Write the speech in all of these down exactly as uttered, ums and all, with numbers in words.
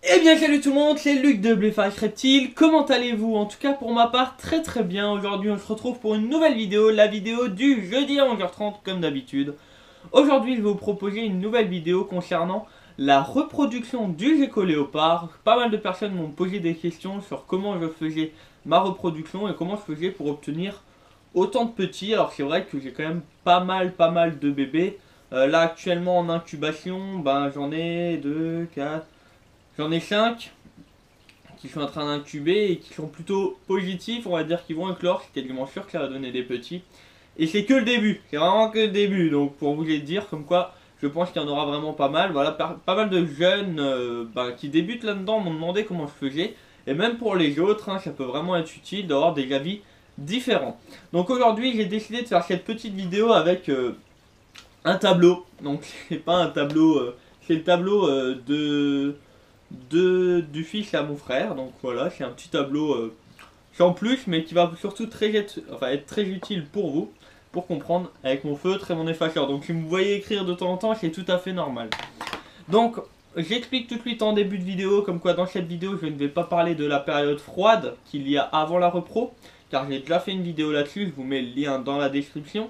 Eh bien salut tout le monde, c'est Luc de Bléphage Reptile, comment allez-vous? En tout cas pour ma part très très bien. Aujourd'hui on se retrouve pour une nouvelle vidéo, la vidéo du jeudi à onze heures trente comme d'habitude. Aujourd'hui je vais vous proposer une nouvelle vidéo concernant la reproduction du gecko léopard. Pas mal de personnes m'ont posé des questions sur comment je faisais ma reproduction et comment je faisais pour obtenir autant de petits. Alors c'est vrai que j'ai quand même pas mal pas mal de bébés. Euh, là actuellement en incubation, ben j'en ai deux, quatre... J'en ai cinq qui sont en train d'incuber et qui sont plutôt positifs, on va dire qu'ils vont éclore, c'est quasiment sûr que ça va donner des petits. Et c'est que le début, c'est vraiment que le début, donc pour vous les dire, comme quoi je pense qu'il y en aura vraiment pas mal. Voilà, pas mal de jeunes euh, bah, qui débutent là-dedans m'ont demandé comment je faisais. Et même pour les autres, hein, ça peut vraiment être utile d'avoir des avis différents. Donc aujourd'hui j'ai décidé de faire cette petite vidéo avec euh, un tableau. Donc c'est pas un tableau, euh, c'est le tableau euh, de... De, du fils à mon frère. Donc voilà, c'est un petit tableau euh, sans plus, mais qui va surtout très, être, enfin, être très utile pour vous, pour comprendre avec mon feutre et mon effaceur. Donc si vous me voyez écrire de temps en temps, c'est tout à fait normal. Donc j'explique tout de suite en début de vidéo, comme quoi dans cette vidéo je ne vais pas parler de la période froide qu'il y a avant la repro, car j'ai déjà fait une vidéo là-dessus, je vous mets le lien dans la description.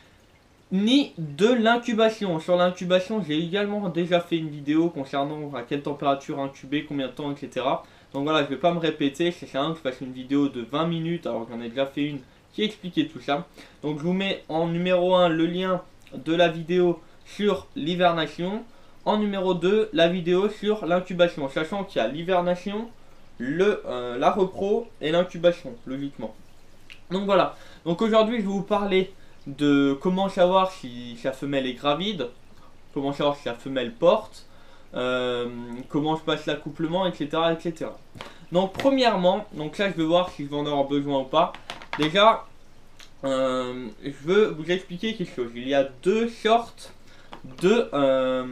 Ni de l'incubation. Sur l'incubation, j'ai également déjà fait une vidéo concernant à quelle température incuber, combien de temps, et cetera. Donc voilà, je ne vais pas me répéter, c'est ça que je fasse une vidéo de vingt minutes, alors que j'en ai déjà fait une qui expliquait tout ça. Donc je vous mets en numéro un le lien de la vidéo sur l'hivernation. En numéro deux, la vidéo sur l'incubation, sachant qu'il y a l'hivernation, le euh, la repro et l'incubation, logiquement. Donc voilà, donc aujourd'hui je vais vous parler de comment savoir si sa femelle est gravide, comment savoir si sa femelle porte, euh, comment je passe l'accouplement, et cetera, et cetera. Donc premièrement, donc là je vais voir si je vais en avoir besoin ou pas. Déjà, euh, je veux vous expliquer quelque chose. Il y a deux sortes de, euh,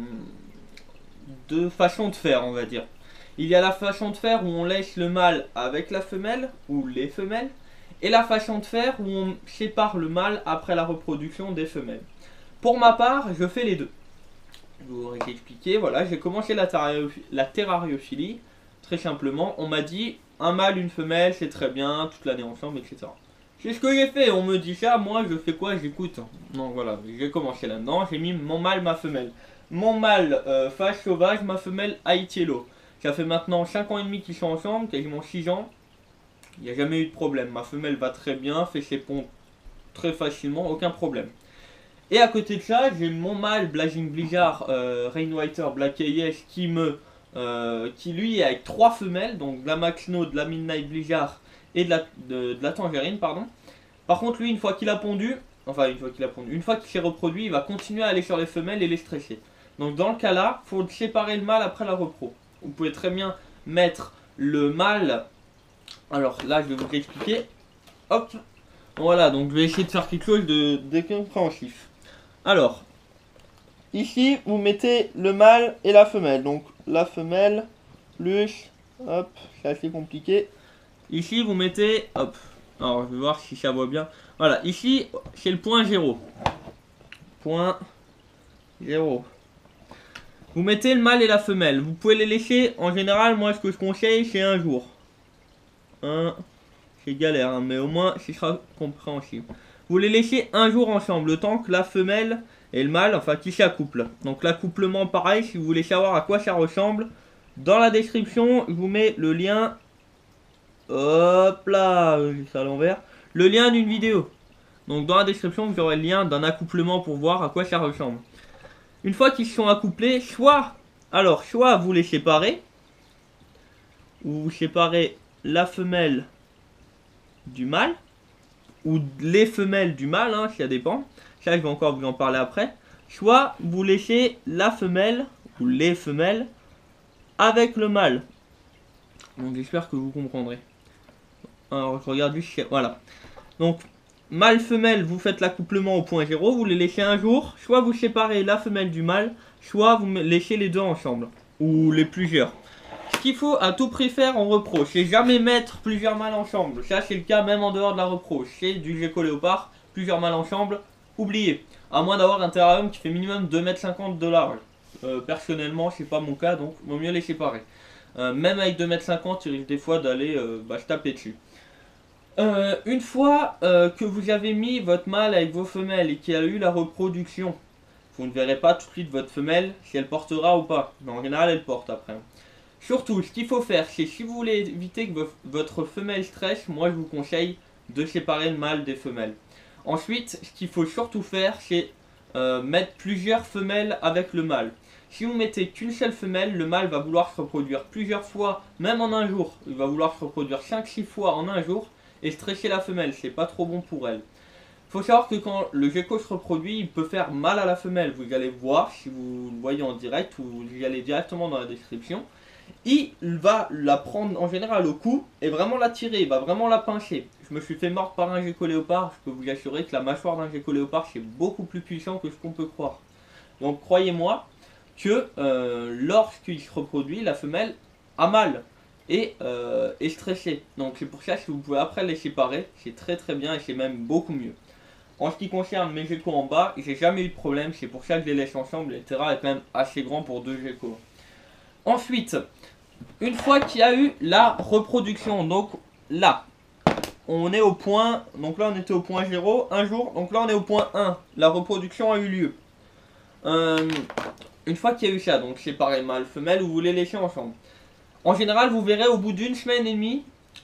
de façons de faire, on va dire. Il y a la façon de faire où on laisse le mâle avec la femelle, ou les femelles, et la façon de faire où on sépare le mâle après la reproduction des femelles. Pour ma part, je fais les deux. Je vous aurais expliqué, voilà, j'ai commencé la, la terrariophilie, très simplement. On m'a dit, un mâle, une femelle, c'est très bien, toute l'année ensemble, et cetera. C'est ce que j'ai fait, on me dit ça, moi je fais quoi, j'écoute. Donc voilà, j'ai commencé là-dedans, j'ai mis mon mâle, ma femelle. Mon mâle, euh, phase sauvage, ma femelle, haïtiello. Ça fait maintenant cinq ans et demi qu'ils sont ensemble, quasiment six ans. Il n'y a jamais eu de problème. Ma femelle va très bien, fait ses ponts très facilement, aucun problème. Et à côté de ça, j'ai mon mâle Blazing Blizzard euh, Rainwhiter Black A S qui me, euh, qui lui est avec trois femelles, donc de la Maxno, de la Midnight Blizzard et de la, de, de la Tangerine, pardon. Par contre, lui, une fois qu'il a pondu, enfin une fois qu'il a pondu, une fois qu'il s'est reproduit, il va continuer à aller sur les femelles et les stresser. Donc dans le cas là, il faut séparer le mâle après la repro. Vous pouvez très bien mettre le mâle. Alors là, je vais vous expliquer. Hop. Voilà, donc je vais essayer de faire quelque chose de, de compréhensif. Alors, ici, vous mettez le mâle et la femelle. Donc la femelle, plus, hop, c'est assez compliqué. Ici, vous mettez, hop. Alors, je vais voir si ça voit bien. Voilà, ici, c'est le point zéro. Point zéro. Vous mettez le mâle et la femelle. Vous pouvez les laisser, en général, moi, ce que je conseille, c'est un jour. Un, c'est galère, hein, mais au moins ce sera compréhensible. Vous les laissez un jour ensemble, le temps que la femelle et le mâle, enfin qui s'accouplent. Donc l'accouplement pareil, si vous voulez savoir à quoi ça ressemble, dans la description, je vous mets le lien. Hop là, c'est à l'envers. Le lien d'une vidéo. Donc dans la description, vous aurez le lien d'un accouplement pour voir à quoi ça ressemble. Une fois qu'ils sont accouplés, soit, alors, soit vous les séparez, ou vous séparez la femelle du mâle, ou les femelles du mâle, hein, ça dépend, ça je vais encore vous en parler après, soit vous laissez la femelle, ou les femelles, avec le mâle. Donc j'espère que vous comprendrez. Alors je regarde juste, voilà. Donc, mâle-femelle, vous faites l'accouplement au point zéro, vous les laissez un jour, soit vous séparez la femelle du mâle, soit vous laissez les deux ensemble, ou les plusieurs. Ce qu'il faut à tout prix faire en repro, c'est jamais mettre plusieurs mâles ensemble. Ça c'est le cas même en dehors de la repro. C'est du gecko léopard, plusieurs mâles ensemble, oubliez. À moins d'avoir un terrarium qui fait minimum deux mètres cinquante de large. Euh, personnellement, c'est pas mon cas, donc vaut mieux les séparer. Euh, même avec deux mètres cinquante, il risque des fois d'aller euh, bah, se taper dessus. Euh, une fois euh, que vous avez mis votre mâle avec vos femelles et qu'il y a eu la reproduction, vous ne verrez pas tout de suite votre femelle si elle portera ou pas. Mais en général, elle porte après. Surtout, ce qu'il faut faire, c'est si vous voulez éviter que votre femelle stresse, moi je vous conseille de séparer le mâle des femelles. Ensuite, ce qu'il faut surtout faire, c'est euh, mettre plusieurs femelles avec le mâle. Si vous mettez qu'une seule femelle, le mâle va vouloir se reproduire plusieurs fois, même en un jour. Il va vouloir se reproduire cinq six fois en un jour et stresser la femelle, c'est pas trop bon pour elle. Il faut savoir que quand le gecko se reproduit, il peut faire mal à la femelle. Vous allez voir si vous le voyez en direct ou vous y allez directement dans la description. Il va la prendre en général au cou et vraiment la tirer, il va vraiment la pincer. Je me suis fait mordre par un gecko léopard, je peux vous assurer que la mâchoire d'un gecko léopard c'est beaucoup plus puissant que ce qu'on peut croire. Donc croyez-moi que euh, lorsqu'il se reproduit, la femelle a mal et euh, est stressée. Donc c'est pour ça que vous pouvez après les séparer, c'est très très bien et c'est même beaucoup mieux. En ce qui concerne mes geckos en bas, j'ai jamais eu de problème, c'est pour ça que je les laisse ensemble, le terrain est quand même assez grand pour deux geckos. Ensuite, une fois qu'il y a eu la reproduction, donc là, on est au point, donc là on était au point zéro, un jour, donc là on est au point un, la reproduction a eu lieu. Euh, une fois qu'il y a eu ça, donc séparer mâle, femelle, vous les laissez ensemble. En général, vous verrez au bout d'une semaine et demie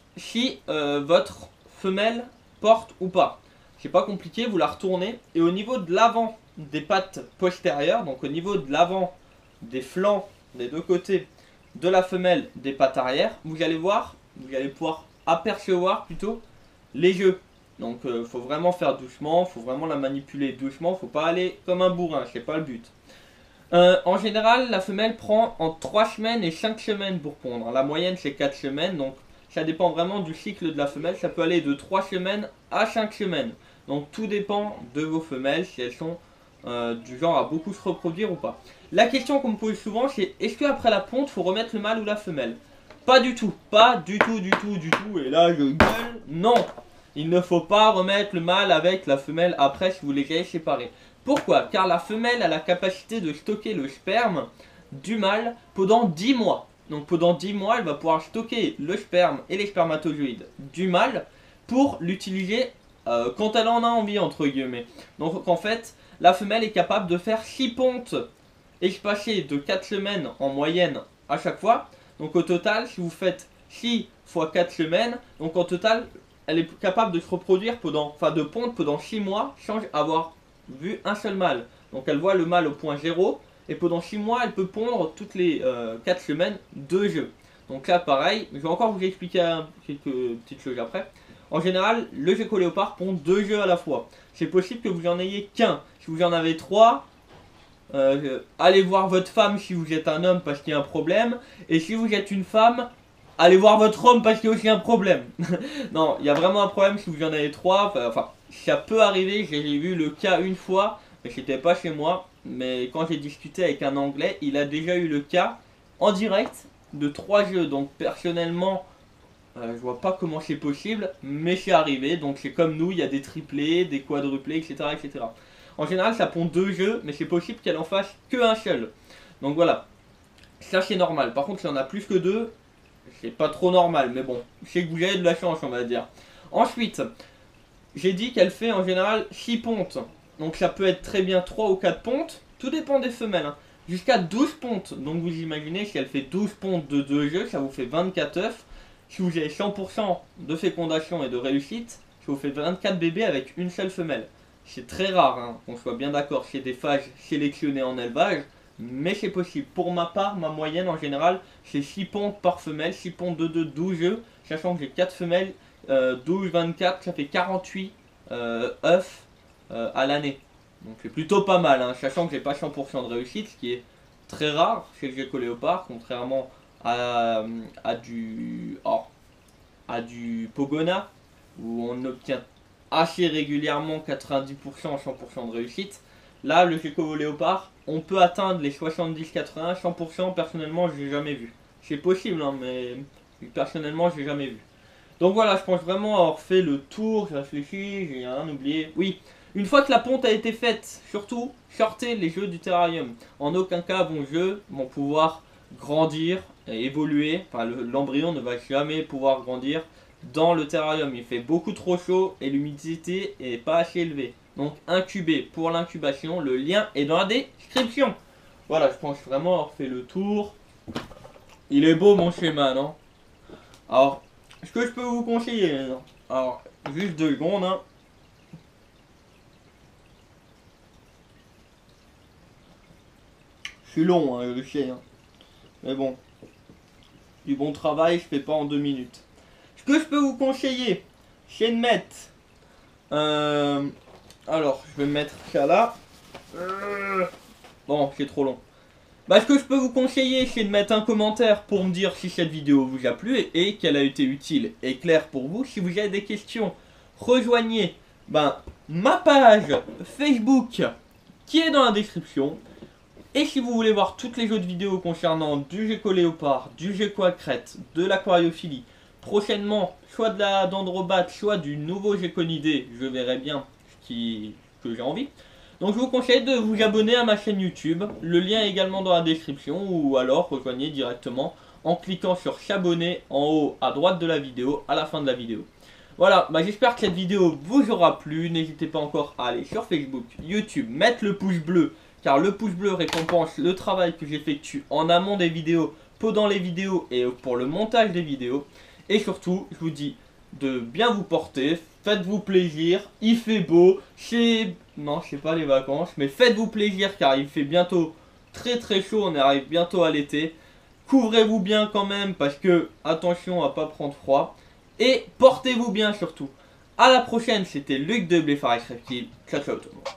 si euh, votre femelle porte ou pas. C'est pas compliqué, vous la retournez et au niveau de l'avant des pattes postérieures, donc au niveau de l'avant des flancs des deux côtés de la femelle des pattes arrière, vous allez voir, vous allez pouvoir apercevoir plutôt les jeux. Donc il euh, faut vraiment faire doucement, faut vraiment la manipuler doucement, faut pas aller comme un bourrin, c'est pas le but. Euh, en général, la femelle prend entre trois semaines et cinq semaines pour pondre. La moyenne c'est quatre semaines, donc ça dépend vraiment du cycle de la femelle, ça peut aller de trois semaines à cinq semaines. Donc tout dépend de vos femelles, si elles sont euh, du genre à beaucoup se reproduire ou pas. La question qu'on me pose souvent c'est, est-ce qu'après la ponte, il faut remettre le mâle ou la femelle? Pas du tout, pas du tout, du tout, du tout, et là je gueule, non. Il ne faut pas remettre le mâle avec la femelle après si vous les avez séparés. Pourquoi? Car la femelle a la capacité de stocker le sperme du mâle pendant dix mois. Donc pendant dix mois, elle va pouvoir stocker le sperme et les spermatozoïdes du mâle pour l'utiliser euh, quand elle en a envie, entre guillemets. Donc en fait, la femelle est capable de faire six pontes espacées de quatre semaines en moyenne à chaque fois. Donc au total, si vous faites six fois quatre semaines, donc en total, elle est capable de se reproduire pendant, enfin de pondre pendant six mois sans avoir vu un seul mâle. Donc elle voit le mâle au point zéro et pendant six mois elle peut pondre toutes les euh, quatre semaines deux œufs. Donc là pareil, je vais encore vous expliquer quelques petites choses après. En général, le gecko léopard pond deux œufs à la fois. C'est possible que vous en ayez qu'un. Si vous en avez trois, euh, allez voir votre femme si vous êtes un homme parce qu'il y a un problème. Et si vous êtes une femme, allez voir votre homme parce qu'il y a aussi un problème. Non, il y a vraiment un problème si vous en avez trois. Enfin, ça peut arriver, j'ai vu le cas une fois, mais c'était pas chez moi. Mais quand j'ai discuté avec un Anglais, il a déjà eu le cas en direct de trois jeux. Donc personnellement, euh, je vois pas comment c'est possible, mais c'est arrivé. Donc c'est comme nous, il y a des triplés, des quadruplés, et cetera et cetera. En général, ça pond deux jeux, mais c'est possible qu'elle en fasse qu'un seul. Donc voilà, ça c'est normal. Par contre, si on a plus que deux, c'est pas trop normal, mais bon, c'est que vous avez de la chance, on va dire. Ensuite, j'ai dit qu'elle fait en général six pontes. Donc ça peut être très bien trois ou quatre pontes, tout dépend des femelles. Hein. Jusqu'à douze pontes. Donc vous imaginez, si elle fait douze pontes de deux œufs, ça vous fait vingt-quatre œufs. Si vous avez cent pour cent de fécondation et de réussite, ça vous fait vingt-quatre bébés avec une seule femelle. C'est très rare, hein, qu'on soit bien d'accord, c'est des phages sélectionnées en élevage. Mais c'est possible. Pour ma part, ma moyenne en général, c'est six pontes par femelle, six pontes de deux, douze œufs. Sachant que j'ai quatre femelles, euh, douze, vingt-quatre, ça fait quarante-huit euh, œufs euh, à l'année. Donc c'est plutôt pas mal, hein, sachant que j'ai pas cent pour cent de réussite, ce qui est très rare chez le gecko léopard, contrairement à, à, du, oh, à du pogona, où on obtient assez régulièrement quatre-vingt-dix pour cent, cent pour cent de réussite. Là, le gecko léopard, on peut atteindre les soixante-dix quatre-vingts, cent pour cent, personnellement, je l'ai jamais vu. C'est possible, hein, mais personnellement, je l'ai jamais vu. Donc voilà, je pense vraiment avoir fait le tour, j'ai réfléchi, j'ai rien oublié. Oui, une fois que la ponte a été faite, surtout, sortez les jeux du terrarium. En aucun cas vos jeux vont pouvoir grandir et évoluer. Enfin, l'embryon ne va jamais pouvoir grandir dans le terrarium. Il fait beaucoup trop chaud et l'humidité est pas assez élevée. Donc incuber pour l'incubation, le lien est dans la description. Voilà, je pense vraiment avoir fait le tour. Il est beau mon schéma, non? Alors, ce que je peux vous conseiller, non? Alors, juste deux secondes, hein. Je suis long, hein, je le sais, hein. Mais bon, du bon travail, je fais pas en deux minutes. Ce que je peux vous conseiller, c'est de mettre... Euh, alors, je vais me mettre ça là. Euh, bon, c'est trop long. Bah, ce que je peux vous conseiller, c'est de mettre un commentaire pour me dire si cette vidéo vous a plu et, et qu'elle a été utile et claire pour vous. Si vous avez des questions, rejoignez ben, ma page Facebook qui est dans la description. Et si vous voulez voir toutes les autres vidéos concernant du gecko léopard, du gecko à crête, de l'aquariophilie, prochainement, soit de la dendrobate, soit du nouveau geckonidé, je verrai bien ce qui, que j'ai envie. Donc je vous conseille de vous abonner à ma chaîne YouTube, le lien est également dans la description, ou alors rejoignez directement en cliquant sur s'abonner en haut à droite de la vidéo, à la fin de la vidéo. Voilà, bah j'espère que cette vidéo vous aura plu, n'hésitez pas encore à aller sur Facebook, YouTube, mettre le pouce bleu, car le pouce bleu récompense le travail que j'effectue en amont des vidéos, pendant les vidéos et pour le montage des vidéos. Et surtout, je vous dis de bien vous porter, faites-vous plaisir, il fait beau, c'est... Non, je sais pas les vacances, mais faites-vous plaisir car il fait bientôt très très chaud, on arrive bientôt à l'été. Couvrez-vous bien quand même parce que, attention à pas prendre froid. Et portez-vous bien surtout. A la prochaine, c'était Luc de Bleffarix Reptile. Ciao ciao tout le monde.